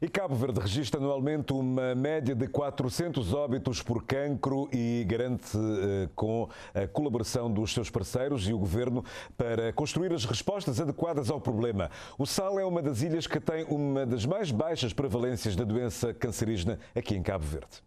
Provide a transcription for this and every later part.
E Cabo Verde registra anualmente uma média de 400 óbitos por cancro e garante com a colaboração dos seus parceiros e o Governo para construir as respostas adequadas ao problema. O Sal é uma das ilhas que tem uma das mais baixas prevalências da doença cancerígena aqui em Cabo Verde.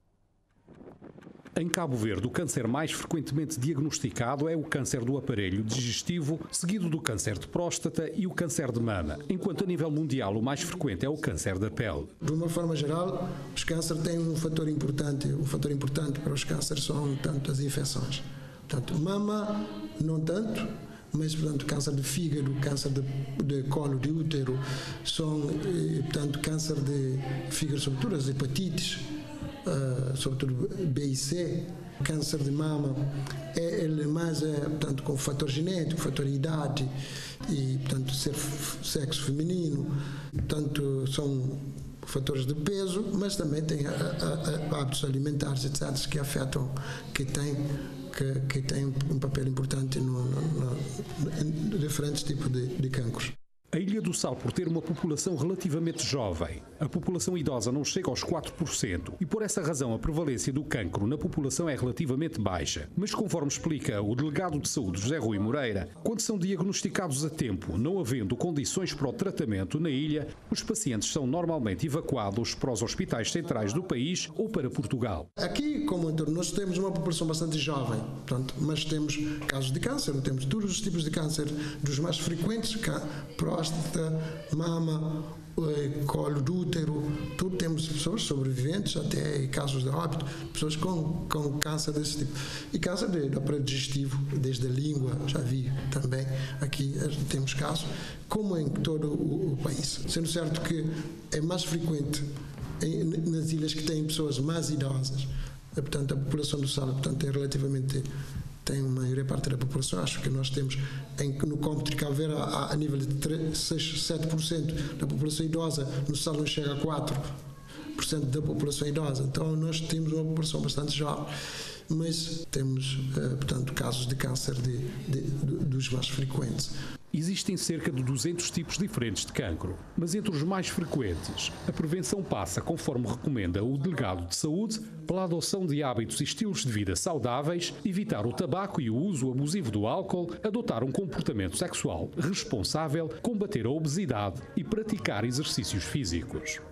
Em Cabo Verde, o câncer mais frequentemente diagnosticado é o câncer do aparelho digestivo, seguido do câncer de próstata e o câncer de mama, enquanto a nível mundial o mais frequente é o câncer da pele. De uma forma geral, os cânceres têm um fator importante. O fator importante para os cânceres são tanto as infecções. Portanto, mama, não tanto, mas, portanto, câncer de fígado, câncer de colo de útero, são, portanto, câncer de fígado, sobretudo as hepatites, sobretudo B e C, câncer de mama ele mais portanto, com fator genético, fator idade e, portanto, ser sexo feminino, portanto, são fatores de peso, mas também tem hábitos alimentares, etc., que afetam, que têm um papel importante em diferentes tipos de cancros. A Ilha do Sal, por ter uma população relativamente jovem, a população idosa não chega aos 4% e por essa razão a prevalência do cancro na população é relativamente baixa. Mas conforme explica o delegado de saúde José Rui Moreira, quando são diagnosticados a tempo, não havendo condições para o tratamento na ilha, os pacientes são normalmente evacuados para os hospitais centrais do país ou para Portugal. Aqui, como em torno, nós temos uma população bastante jovem, portanto, mas temos casos de câncer, temos todos os tipos de câncer, dos mais frequentes, próstata, mama, colo do útero, tudo. Temos pessoas sobreviventes, até casos de óbito, pessoas com câncer desse tipo. E câncer do aparelho digestivo, desde a língua, já vi também, aqui temos casos, como em todo o país. Sendo certo que é mais frequente nas ilhas que têm pessoas mais idosas, portanto, a população do Sal, portanto, é relativamente... tem uma maior parte da população, acho que nós temos no cômputo de Cabo Verde a nível de 7% da população idosa, no Sal não chega a 4% da população idosa, então nós temos uma população bastante jovem, mas temos, portanto, casos de câncer dos mais frequentes. Existem cerca de 200 tipos diferentes de cancro, mas entre os mais frequentes, a prevenção passa, conforme recomenda o delegado de saúde, pela adoção de hábitos e estilos de vida saudáveis, evitar o tabaco e o uso abusivo do álcool, adotar um comportamento sexual responsável, combater a obesidade e praticar exercícios físicos.